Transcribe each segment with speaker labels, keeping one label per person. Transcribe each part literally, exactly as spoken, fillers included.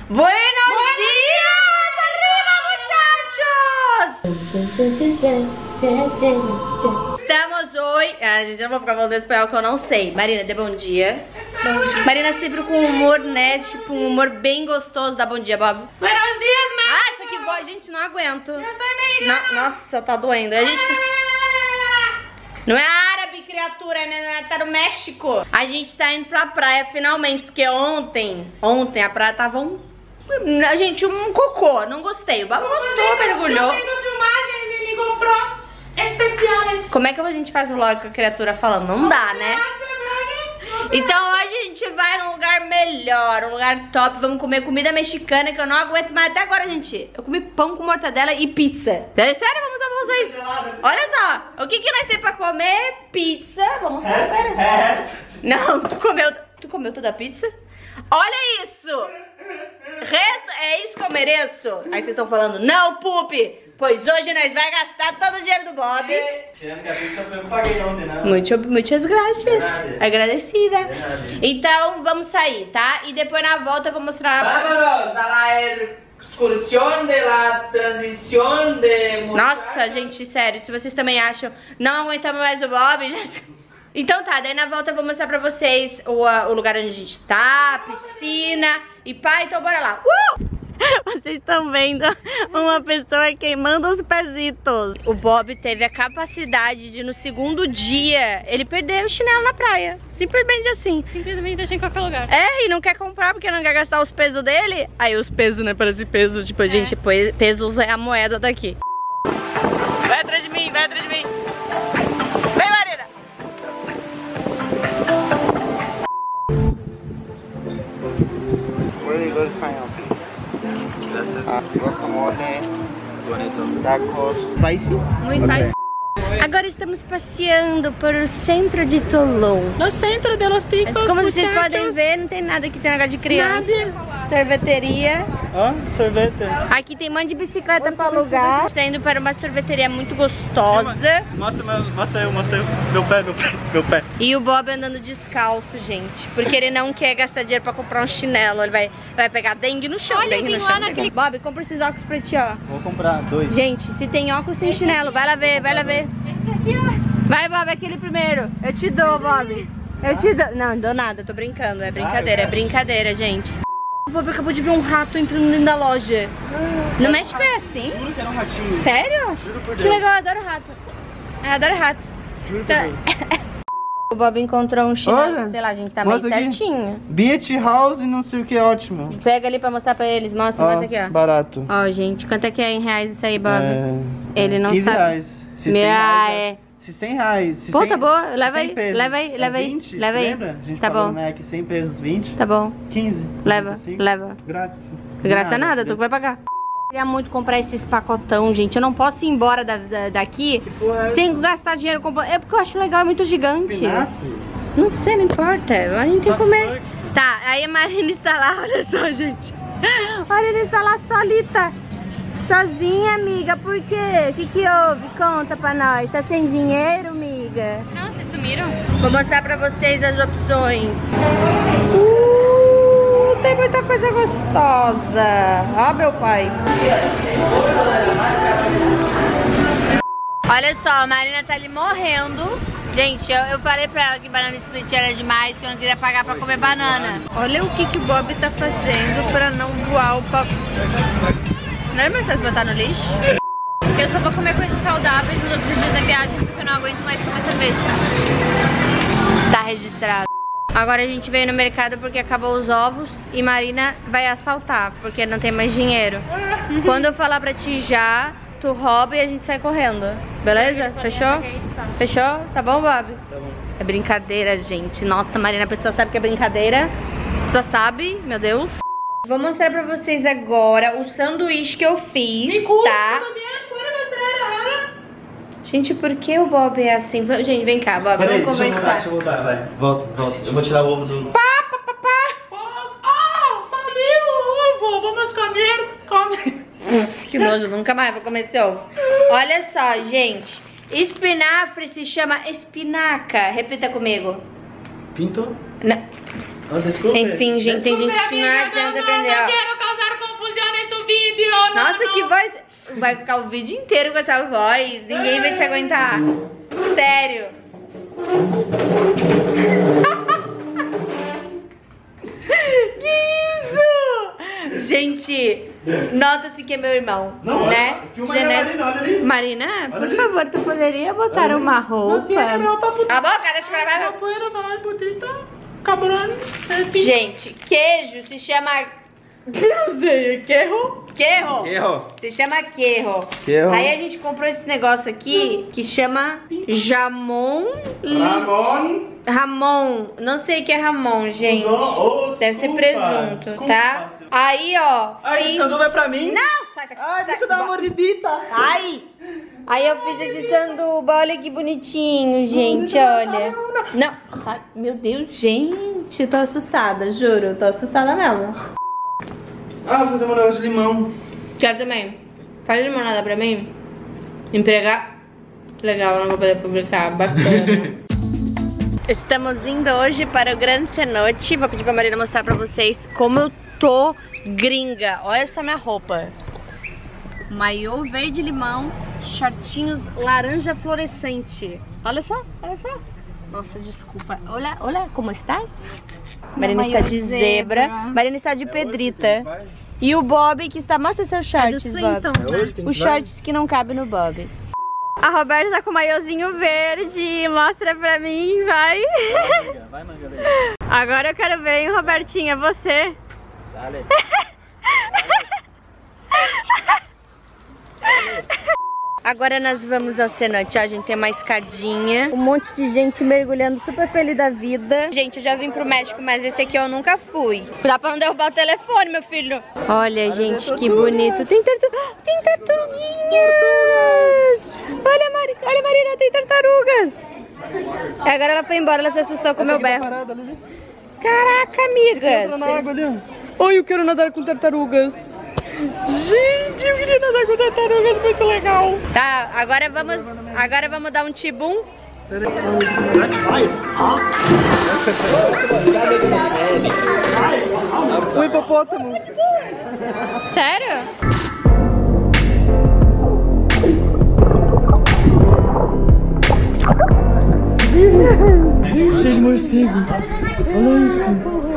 Speaker 1: Buenos dias! Arriba, muchachos! Estamos hoje... Ah, gente, eu não vou ficar falando espanhol que eu não sei. Marina, dê bom dia. Bom dia. Marina sempre com humor, né? Tipo, um humor bem gostoso. Dá bom dia, Bob.
Speaker 2: Buenos dias, Marina.
Speaker 1: Ah, essa que voz, gente, não aguento.
Speaker 2: Eu sou americana.
Speaker 1: Nossa, tá doendo. A gente tá... Não é árabe, criatura, é tá no México. A gente tá indo pra praia finalmente, porque ontem, ontem a praia tava um... A gente, um cocô, não gostei. O Bob gostou, mergulhou.
Speaker 2: Filmagens e me comprou especiais.
Speaker 1: Como é que a gente faz o vlog com a criatura falando? Não dá, né? Então hoje a gente vai num lugar melhor, um lugar top. Vamos comer comida mexicana que eu não aguento mais. Até agora, gente, eu comi pão com mortadela e pizza. É sério, vamos dar pra vocês. Olha só, o que que nós temos pra comer? Pizza. Vamos mostrar, sério. Não, tu comeu, tu comeu toda a pizza? Olha isso. Resto, é isso que eu mereço? Aí vocês estão falando, não, Pupi. Pois hoje nós vamos gastar todo o dinheiro do Bob.
Speaker 3: Tirando que a pizza foi eu que paguei ontem, não?
Speaker 1: Muito, muitas graças. Agradecida. Então vamos sair, tá? E depois na volta eu vou mostrar.
Speaker 3: Vámonos a la excursión de la transición de...
Speaker 1: Nossa, gente, sério, se vocês também acham, não aguentamos mais o Bob, já... Então tá, daí na volta eu vou mostrar pra vocês o, o lugar onde a gente tá, piscina e pá, então bora lá. Uh! Vocês estão vendo uma pessoa queimando os pezitos. O Bob teve a capacidade de no segundo dia ele perder o chinelo na praia. Simplesmente assim.
Speaker 2: Simplesmente deixa em qualquer lugar.
Speaker 1: É, e não quer comprar porque não quer gastar os pesos dele. Aí os pesos, né, parece peso. Tipo, é. Gente, pesos é a moeda daqui. Vai atrás de mim, vai atrás de mim. Vem, Marina.
Speaker 4: Really good final. Uh, guacamole, bonito, tacos, spicy.
Speaker 1: Muito spicy. Agora estamos passeando por o centro de Tulum.
Speaker 2: No centro de los ticos,
Speaker 1: Como
Speaker 2: muchachos.
Speaker 1: vocês podem ver, não tem nada aqui, tem negócio de criança.
Speaker 2: Nada.
Speaker 1: Sorveteria.
Speaker 3: Ó, sorvete.
Speaker 1: Aqui tem um monte de bicicleta pra alugar. Está indo para uma sorveteria muito gostosa.
Speaker 3: Mostra, meu, mostra eu, mostra eu. Meu pé, meu pé, meu pé.
Speaker 1: E o Bob andando descalço, gente. Porque ele não quer gastar dinheiro pra comprar um chinelo. Ele vai, vai pegar dengue no chão.
Speaker 2: Olha,
Speaker 1: dengue
Speaker 2: tem
Speaker 1: no
Speaker 2: lá
Speaker 1: chão.
Speaker 2: naquele-
Speaker 1: Bob, compra esses óculos pra ti, ó.
Speaker 3: Vou comprar dois.
Speaker 1: Gente, se tem óculos, tem chinelo. Vai lá ver, vai lá ver. Vai, Bob, aquele primeiro. Eu te dou, Bob. Eu te dou. Não, não dou nada, tô brincando. É brincadeira, é brincadeira, gente. O Bob acabou de ver um rato entrando dentro da loja. No México é assim?
Speaker 3: Juro que era um ratinho.
Speaker 1: Sério?
Speaker 3: Juro por
Speaker 1: Que
Speaker 3: Deus.
Speaker 1: legal, eu adoro rato. Eu adoro rato.
Speaker 3: Juro por
Speaker 1: Tá.
Speaker 3: Deus.
Speaker 1: O Bob encontrou um chinelo,
Speaker 4: Olha,
Speaker 1: sei lá, gente, tá meio
Speaker 4: mostra aqui.
Speaker 1: certinho.
Speaker 4: Beach House não sei o que, ótimo.
Speaker 1: Pega ali pra mostrar pra eles, mostra,
Speaker 4: Ó,
Speaker 1: mostra aqui, ó.
Speaker 4: barato.
Speaker 1: Ó, gente, quanto é que é em reais isso aí, Bob?
Speaker 4: É,
Speaker 1: Ele não
Speaker 4: quinze
Speaker 1: sabe.
Speaker 4: reais. Se
Speaker 1: Meu,
Speaker 4: cem reais,
Speaker 1: é.
Speaker 4: Se cem reais. Se
Speaker 1: Pô,
Speaker 4: cem,
Speaker 1: tá boa,
Speaker 4: se
Speaker 1: leva
Speaker 4: cem
Speaker 1: aí,
Speaker 4: pesos
Speaker 1: leva aí,
Speaker 4: é
Speaker 1: leva aí,
Speaker 4: vinte,
Speaker 1: leva
Speaker 4: você
Speaker 1: aí.
Speaker 4: lembra? A gente
Speaker 1: Tá
Speaker 4: pagou
Speaker 1: bom.
Speaker 4: no Mac cem pesos, vinte.
Speaker 1: Tá bom,
Speaker 4: quinze.
Speaker 1: leva,
Speaker 4: Assim.
Speaker 1: leva.
Speaker 4: Graças.
Speaker 1: Graças a nada, tu que vai pagar. Eu queria muito comprar esses pacotão, gente. Eu não posso ir embora da, da- daqui
Speaker 4: porra é
Speaker 1: sem gastar dinheiro comprando. É porque eu acho legal, é muito gigante.
Speaker 4: Espinafre?
Speaker 1: Não sei, não importa. A gente tem que comer.
Speaker 4: fuck?
Speaker 1: Tá, aí a Marina está lá, olha só, gente. A Marina está lá solita. Sozinha, amiga. Por quê? O que que houve? Conta pra nós. Tá sem dinheiro, amiga?
Speaker 2: Não, vocês sumiram?
Speaker 1: Vou mostrar pra vocês as opções. Uh, tem muita coisa gostosa. Ó, meu pai. Olha só, a Marina tá ali morrendo. Gente, eu, eu falei pra ela que banana split era demais, que eu não queria pagar pra comer banana. Olha o que, que o Bob tá fazendo pra não voar o papo. Não era mais fácil botar no lixo?
Speaker 2: Eu só vou comer coisas saudáveis nos outros dias da viagem porque eu não aguento mais comer sorvete.
Speaker 1: Tá registrado. Agora a gente veio no mercado porque acabou os ovos e Marina vai assaltar, porque não tem mais dinheiro. Quando eu falar pra ti já, tu rouba e a gente sai correndo. Beleza? Fechou? Fechou? Tá bom, Bob?
Speaker 3: Tá bom.
Speaker 1: É brincadeira, gente. Nossa, Marina, a pessoa sabe que é brincadeira. A pessoa sabe, meu Deus. Vou mostrar pra vocês agora o sanduíche que eu fiz, tá? Gente, por que o Bob é assim? Va- Gente, vem cá, Bob,
Speaker 3: Peraí,
Speaker 1: vamos
Speaker 3: deixa eu voltar,
Speaker 1: conversar.
Speaker 3: deixa eu voltar, vai. Volta, volta. Eu vou tirar o ovo do...
Speaker 2: Vamos comer, come.
Speaker 1: Que nojo, nunca mais vou comer esse ovo. Olha só, gente. Espinafre se chama espinaca. Repita comigo.
Speaker 3: Pinto?
Speaker 1: Não.
Speaker 3: Oh, desculpa.
Speaker 1: Enfim, gente, tem gente que não
Speaker 2: Amiga,
Speaker 1: adianta
Speaker 2: não,
Speaker 1: aprender,
Speaker 2: não
Speaker 1: ó.
Speaker 2: quero causar
Speaker 1: que voz... Vai ficar o vídeo inteiro com essa voz. Ninguém vai te aguentar. Sério. Que isso? Gente, nota-se que é meu irmão,
Speaker 4: não,
Speaker 1: né?
Speaker 4: Olha,
Speaker 1: Gené...
Speaker 4: Marina, olha ali.
Speaker 1: Marina,
Speaker 4: Olha
Speaker 1: por
Speaker 4: ali.
Speaker 1: favor, tu poderia botar
Speaker 4: Olha
Speaker 1: uma
Speaker 4: ali.
Speaker 1: roupa?
Speaker 4: Não tiene roupa, puta.
Speaker 1: A boca, deixa eu gravar.
Speaker 4: No puedo falar putita, cabrón.
Speaker 1: Gente, queijo se chama... Não sei, queijo? Queijo.
Speaker 4: Queijo.
Speaker 1: Se chama queijo.
Speaker 4: Queijo.
Speaker 1: Aí a gente comprou esse negócio aqui que chama jamon...
Speaker 4: Ramon.
Speaker 1: Ramon. Não sei o que é Ramon, gente.
Speaker 4: Oh,
Speaker 1: Deve ser
Speaker 4: desculpa.
Speaker 1: presunto,
Speaker 4: Desculpa.
Speaker 1: tá? Aí, ó.
Speaker 4: Ai,
Speaker 1: fiz-
Speaker 4: esse sanduba é pra mim?
Speaker 1: Não! Saca,
Speaker 4: Ai, deixa eu
Speaker 1: saca,
Speaker 4: dar uma mordidita.
Speaker 1: Ai! Aí eu fiz esse sanduba, olha que bonitinho, gente, olha. Não, sai. Meu Deus, gente, eu tô assustada, juro, tô assustada mesmo.
Speaker 4: Ah, vou fazer um negócio de limão.
Speaker 1: Quero também. Faz limonada pra mim. Empregar. Legal, não vou poder publicar, bacana. Estamos indo hoje para o Grande Cenote. Vou pedir pra Marina mostrar pra vocês como eu tô gringa. Olha essa minha roupa. Maiô verde limão, shortinhos laranja fluorescente. Olha só, olha só. Nossa, desculpa. Olha, olha como estás. Marina está de zebra.
Speaker 2: zebra.
Speaker 1: Marina está de pedrita. E o Bob que está... Mostra seu shorts,
Speaker 2: dos
Speaker 1: Bob.
Speaker 2: Flintstones, né?
Speaker 4: hoje que a gente
Speaker 1: Os
Speaker 4: vai?
Speaker 1: shorts que não cabem no Bob.
Speaker 2: A Roberta tá com o maiôzinho verde. Mostra pra mim, vai.
Speaker 4: Vai, manga, vai.
Speaker 2: Agora eu quero ver, hein, Robertinha, você.
Speaker 4: Dale.
Speaker 1: Agora nós vamos ao cenote, ó, a gente tem uma escadinha, um monte de gente mergulhando super feliz da vida. Gente, eu já vim pro México, mas esse aqui eu nunca fui. Dá pra não derrubar o telefone, meu filho. Olha, gente, que bonito. Tem, tartu... tem tartaruguinhas. Olha, Mari... Olha, Marina, tem tartarugas. Agora ela foi embora, ela se assustou com o meu berro.
Speaker 4: Parada ali.
Speaker 1: Caraca, amiga.
Speaker 4: Entra na água ali, ó.
Speaker 1: Oi, eu quero nadar com tartarugas. Gente, eu queria nadar com tartarugas, muito legal. Tá, agora vamos, agora vamos dar um tibum.
Speaker 4: O hipopótamo.
Speaker 2: Sério?
Speaker 4: Cheio de morcego. Olha isso.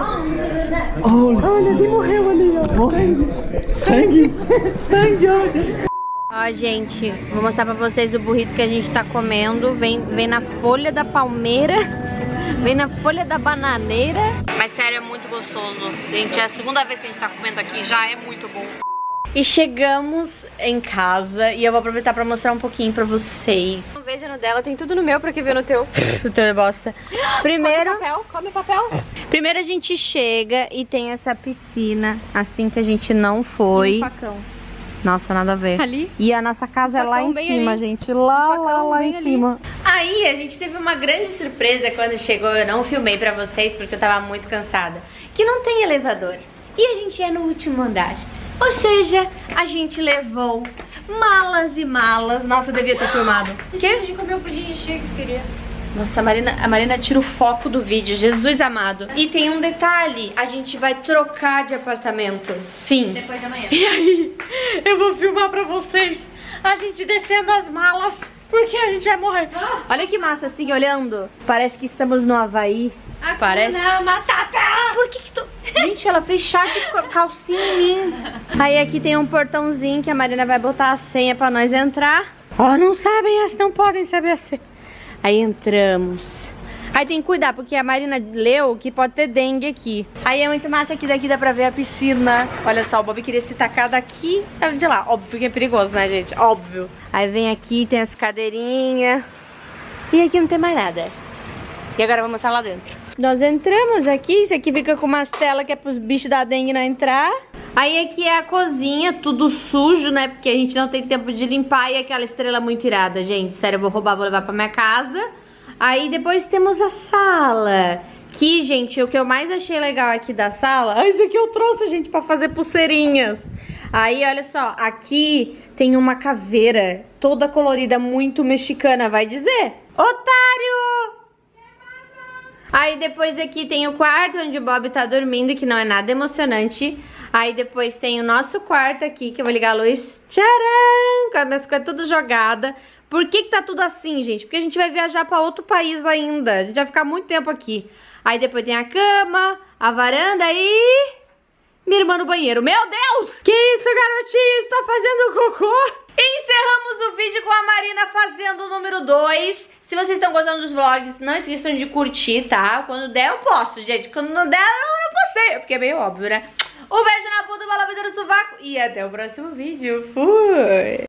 Speaker 4: Olha, olha, quem morreu ali, ó. Sangue. Sangue. Sangue, olha.
Speaker 1: Ó, gente, vou mostrar pra vocês o burrito que a gente tá comendo. Vem, vem na folha da palmeira, vem na folha da bananeira. Mas sério, é muito gostoso. Gente, é a segunda vez que a gente tá comendo aqui, já é muito bom. E chegamos em casa e eu vou aproveitar pra mostrar um pouquinho pra vocês.
Speaker 2: Não veja no dela, tem tudo no meu pra que ver no teu.
Speaker 1: O teu é bosta. Primeiro,
Speaker 2: Come papel, come papel.
Speaker 1: primeiro a gente chega e tem essa piscina, assim que a gente não foi.
Speaker 2: Um facão.
Speaker 1: Nossa, nada a ver.
Speaker 2: Ali?
Speaker 1: E a nossa casa é lá
Speaker 2: facão
Speaker 1: em
Speaker 2: bem
Speaker 1: cima,
Speaker 2: ali.
Speaker 1: gente. Lá,
Speaker 2: Um facão
Speaker 1: lá, lá
Speaker 2: bem
Speaker 1: em
Speaker 2: ali.
Speaker 1: cima. Aí, a gente teve uma grande surpresa quando chegou. Eu não filmei pra vocês porque eu tava muito cansada. Que não tem elevador. E a gente é no último andar. Ou seja, a gente levou malas e malas. Nossa, eu devia ter filmado. O quê?
Speaker 2: A gente comeu um pudim de chique, queria.
Speaker 1: Nossa, a Marina, a Marina tira o foco do vídeo, Jesus amado. E tem um detalhe, a gente vai trocar de apartamento. Sim.
Speaker 2: Depois de amanhã.
Speaker 1: E aí, eu vou filmar pra vocês a gente descendo as malas, porque a gente vai morrer. Olha que massa, assim, olhando. Parece que estamos no Havaí. Parece.
Speaker 2: Hakuna Matata!
Speaker 1: Por que que tu... Gente, ela fez chá de calcinha em mim. Aí aqui tem um portãozinho que a Marina vai botar a senha pra nós entrar. Ó, oh, não sabem, as não podem saber a senha. Aí entramos. Aí tem que cuidar, porque a Marina leu que pode ter dengue aqui. Aí é muito massa que daqui dá pra ver a piscina. Olha só, o Bob queria se tacar daqui de lá. Óbvio que é perigoso, né, gente? Óbvio. Aí vem aqui, tem as cadeirinhas. E aqui não tem mais nada. E agora vamos mostrar lá dentro. Nós entramos aqui, isso aqui fica com umas telas que é pros bichos da dengue não entrar. Aí aqui é a cozinha, tudo sujo, né? Porque a gente não tem tempo de limpar. E aquela estrela muito irada, gente. Sério, eu vou roubar, vou levar pra minha casa. Aí depois temos a sala. Que, gente, o que eu mais achei legal aqui da sala... Ah, isso aqui eu trouxe, gente, pra fazer pulseirinhas. Aí, olha só, aqui tem uma caveira toda colorida, muito mexicana, vai dizer. Otário! Aí depois aqui tem o quarto onde o Bob tá dormindo, que não é nada emocionante. Aí depois tem o nosso quarto aqui, que eu vou ligar a luz. Tcharam! Com as minhas coisas tudo jogada. Por que que tá tudo assim, gente? Porque a gente vai viajar pra outro país ainda. A gente vai ficar muito tempo aqui. Aí depois tem a cama, a varanda e... minha irmã no banheiro. Meu Deus! Que isso, garotinho? Está fazendo cocô? Encerramos o vídeo com a Marina fazendo o número dois. Se vocês estão gostando dos vlogs, não esqueçam de curtir, tá? Quando der, eu posto, gente. Quando não der, eu não postei. Porque é meio óbvio, né? Um beijo na bunda, uma lavada no sovaco. E até o próximo vídeo. Fui!